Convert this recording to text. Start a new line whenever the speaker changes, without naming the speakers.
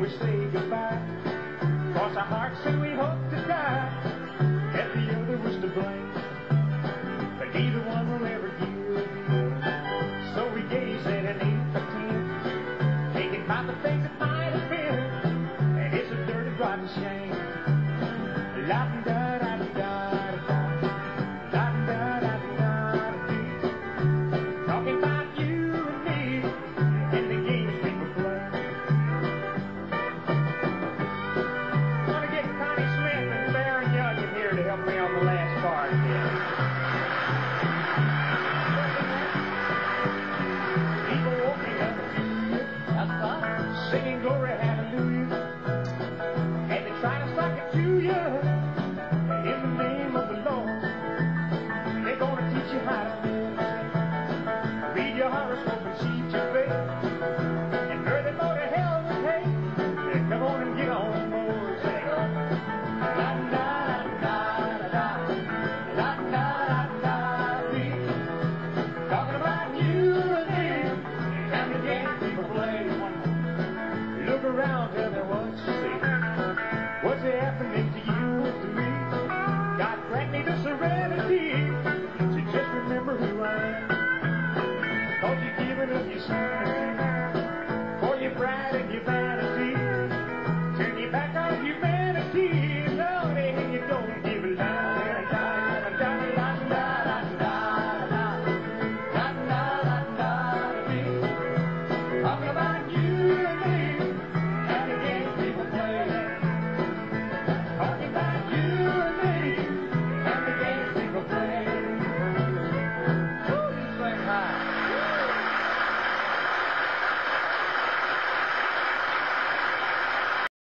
we say goodbye. Cross our hearts and we hope to die that the other was to blame, but neither one will ever give in. So we gaze at an 8 by 10, thinking about the things that might have been, and it's a dirty, rotten shame. La-da-da-da-da-da, la-da-da-da-da-dee, talking about you and me and the games people play. Want to get Connie Smith and Faron in here to help me on the last part here. People walking up to you, singing glory, hallelujah, and they try to suck it to you. In the name of the Lord, they're gonna teach you how to live. Read your horoscope and cheat your fate, and further go to hell with hate. Yeah, come on and get on board. Say, la-da-da-da-da-da, la-da-da-da-dee, talking about you and me and the games people play. Look around, tell me what you see. What's happening to you and to me? God grant me the serenity to just remember who I am, 'cause you've given up your sanity.